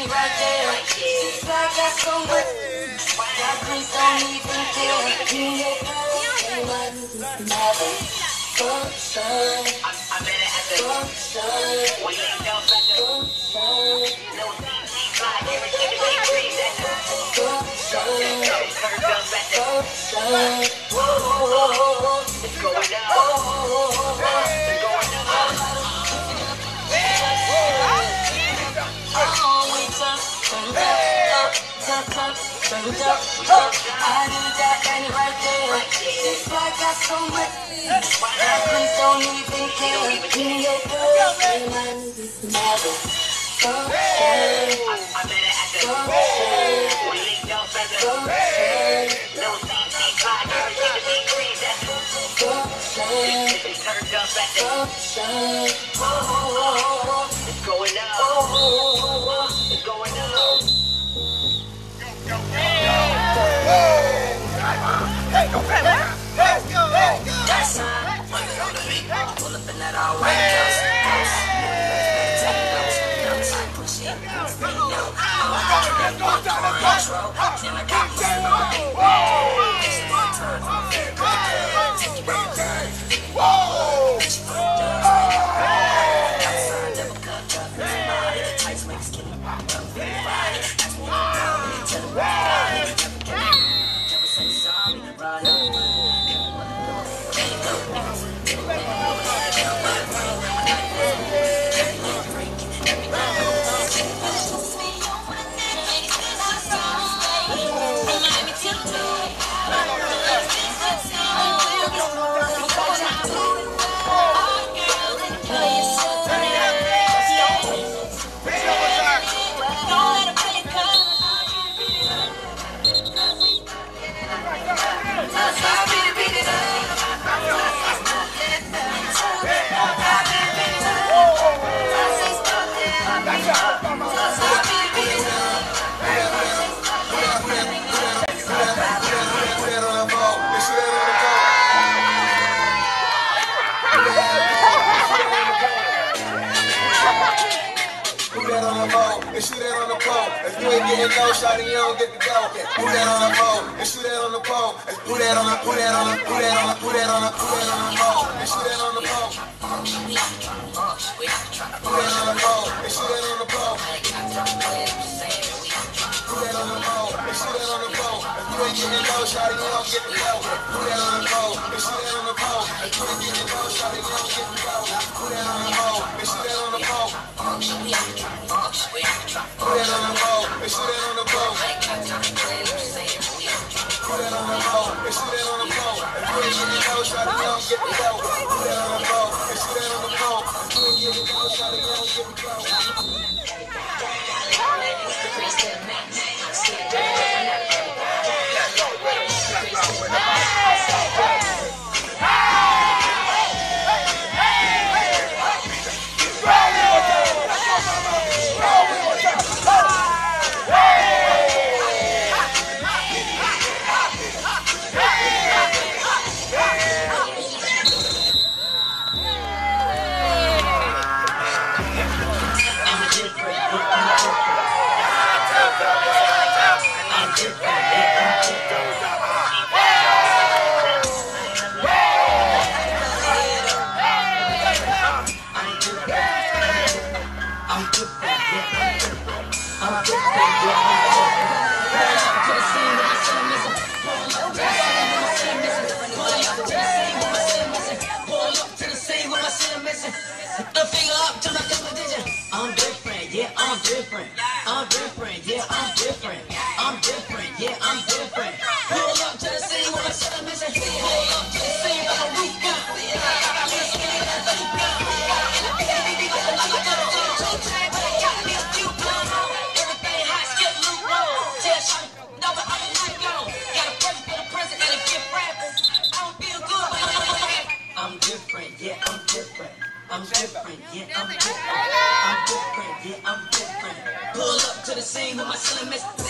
right there. It's like I got so much. God, please don't even care. Give me your love and my never function. Function. It's going I need that thing right there. It's like I got so much. God, please don't even care. Give me your love and my never function. It's going up. It's going up. Let's go. That's pull up in that all white house. And shoot that on the pole. If you ain't getting no shot, you don't get to go. Put that on the pole. And shoot that on the pole. Put that on the pole. And shoot that on the pole. Put that on the pole. And shoot that on the pole. And shoot that on the pole. And shoot that on the pole. If you ain't getting no shot, you don't get to go. Put that on the pole. And shoot that on the pole. If you ain't getting no shot, you don't get to go. Put that on the pole. And shoot that on the pole. Put that on the pole, and shoot that on the pole. Put that on the pole, and shoot that on the pole. If you ain't getting no shot, you don't get to go. Put that on the pole, and shoot that on the pole. If you ain't getting no shot, you don't get to go. Pull up to the scene with my cinnamon.